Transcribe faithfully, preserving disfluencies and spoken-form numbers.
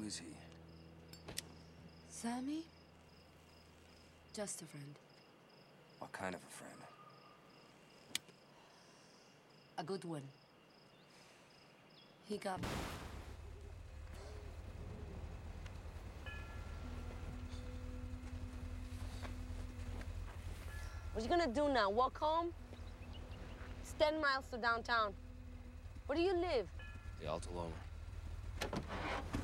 is he? Sammy? Just a friend. What kind of a friend? A good one. He got... What you gonna do now? Walk home? It's ten miles to downtown. Where do you live? The Alta Loma.